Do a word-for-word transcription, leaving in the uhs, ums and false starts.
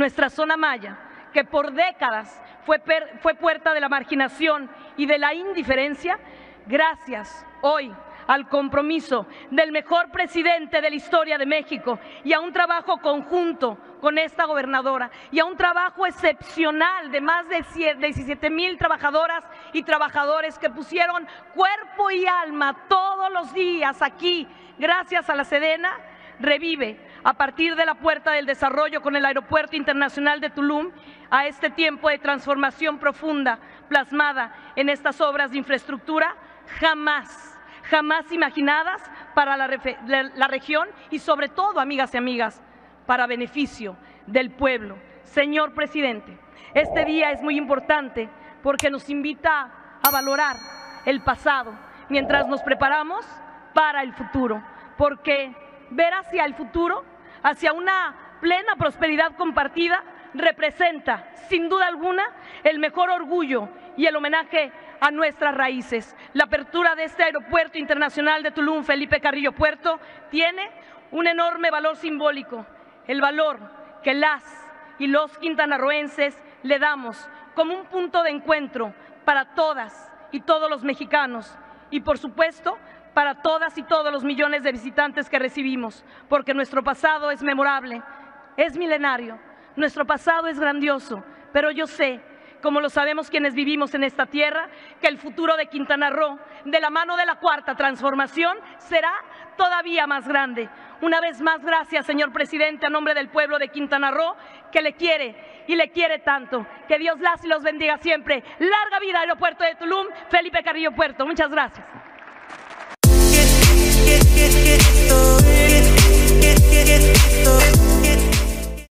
nuestra zona maya, que por décadas fue, per, fue puerta de la marginación y de la indiferencia, gracias hoy al compromiso del mejor presidente de la historia de México y a un trabajo conjunto con esta gobernadora y a un trabajo excepcional de más de diecisiete mil trabajadoras y trabajadores que pusieron cuerpo y alma todos los días aquí, gracias a la Sedena, revive a partir de la puerta del desarrollo con el Aeropuerto Internacional de Tulum a este tiempo de transformación profunda plasmada en estas obras de infraestructura jamás jamás imaginadas para la, la, la región y sobre todo, amigas y amigas, para beneficio del pueblo. Señor presidente, este día es muy importante porque nos invita a valorar el pasado mientras nos preparamos para el futuro, porque ver hacia el futuro, hacia una plena prosperidad compartida, representa, sin duda alguna, el mejor orgullo y el homenaje a nuestras raíces. La apertura de este Aeropuerto Internacional de Tulum, Felipe Carrillo Puerto, tiene un enorme valor simbólico, el valor que las y los quintanarroenses le damos como un punto de encuentro para todas y todos los mexicanos y, por supuesto, para todas y todos los millones de visitantes que recibimos, porque nuestro pasado es memorable, es milenario, nuestro pasado es grandioso, pero yo sé, como lo sabemos quienes vivimos en esta tierra, que el futuro de Quintana Roo, de la mano de la Cuarta Transformación, será todavía más grande. Una vez más, gracias, señor presidente, a nombre del pueblo de Quintana Roo, que le quiere y le quiere tanto. Que Dios las y los bendiga siempre. Larga vida, Aeropuerto de Tulum, Felipe Carrillo Puerto. Muchas gracias.